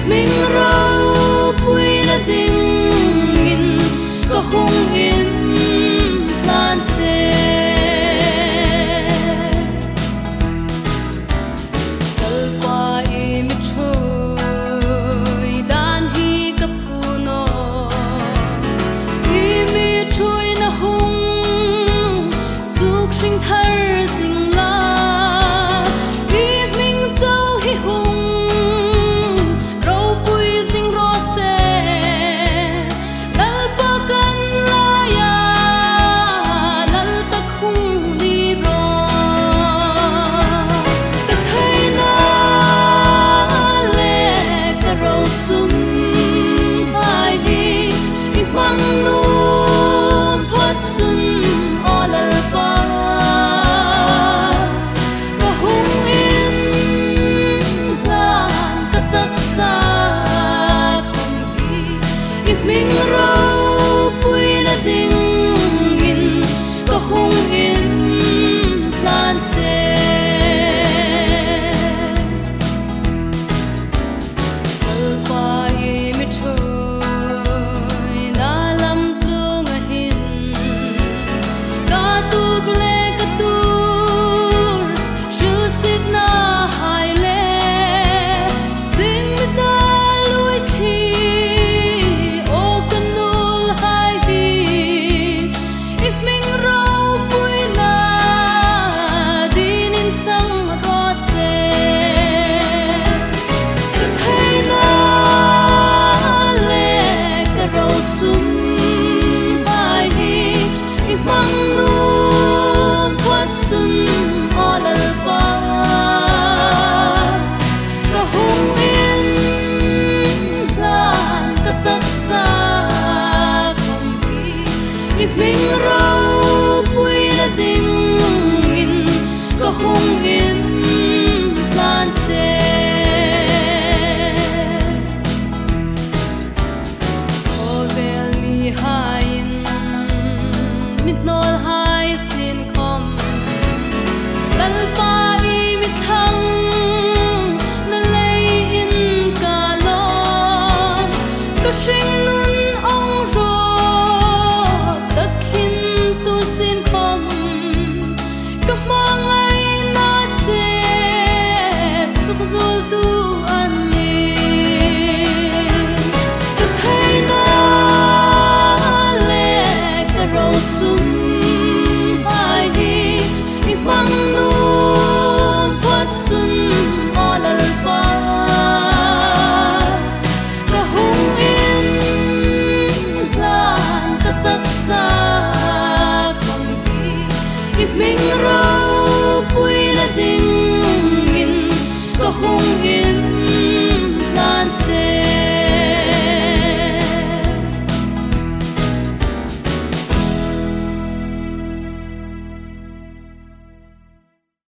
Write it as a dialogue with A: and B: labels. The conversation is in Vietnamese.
A: mình rau bụi là tình in có hung in lan xe cờ qua im trôi đan hi cấp phu no im trôi na hung suk sinh thar sing la im mình dâu hi hung rau bụi sing ro se lal pa kan la ya lal tak hung đi ro ka thai na le ka rau sum hai đi i mang num phat sun o lal pa ka hung in lan ka tak sa không hi i mình rau bụi na ding in ka hung in lan se qua im trôi na lam tung a hin ka tuk le ka tur shu sit na hai le sing ta lui thi o kanul hai hi if mình rau bụi na din in sang ro se ka thai na le ka rau sum hai hi i mang num phat sun o lal pa ka hung in lan ka tak sa không hi i mình rau bụi na ding in ka hung in lan se o vel mi hain mit nol hai sin khom lal pa i mi thang na lei in ka lo ka shing nun ong ro ta khin tu sin khom ka ma ngai na che suk zul tu